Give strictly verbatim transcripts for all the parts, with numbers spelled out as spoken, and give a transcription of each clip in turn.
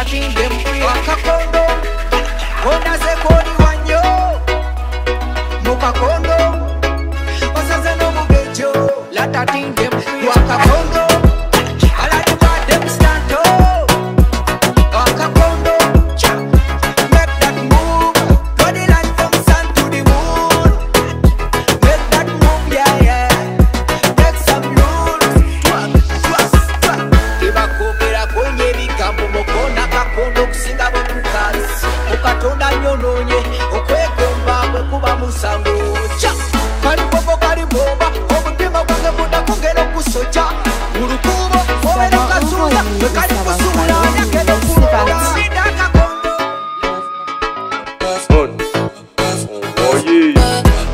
Latatin dem free Wakakondo Honda se kodi wanyo Mukakondo Wasaze no mugejo Latatin dem free Wakakondo All of the bad dem stand up Wakakondo Make that move Draw the line from sun to the moon Make that move, yeah, yeah Make some rules Twak, twak, twak Iba kubira kwenye vikambo Mokona kakondo kusinga botukali Mukatonda nyononye Okwegomba mwekuba musango Kali bobo kali boba Omutima kwange muda kongero kusocha Urukubo, overo kasuya Wekali kusula, yakelo kurola Sidaka kondo Oh yeah.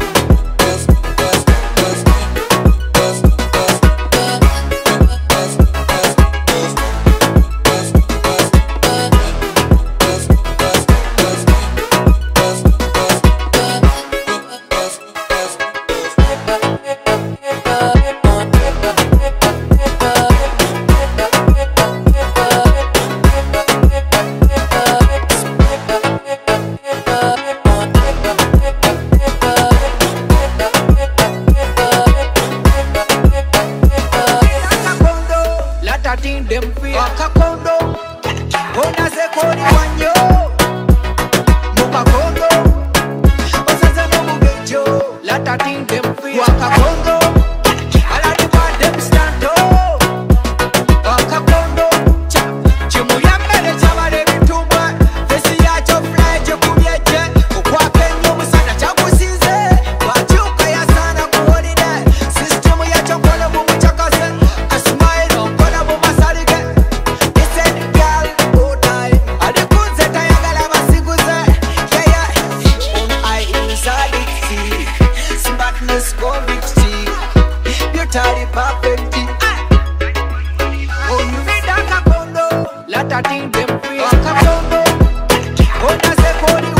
Latatin dem free Wakakondo Honda se kodi wanyo Mukakondo Wasaze no mugejo Latatin dem free Wakakondo All of the bad dem stand up Wakakondo Chimu ya mbele chabale bitumwa Fesi ya chofly je kubyeje Kukwake nyumu sana chakusize Wachuka ya sana kuholide System ya chokole mumu chakase A smile on kona mumu salige Listen girl, go time Adikuze tayagala basiguze Yeah yeah Un eye inside it see Smartness conviction Beauty perfect Oh you need a kakondo Latatin dem free Wakakondo Honda se kodi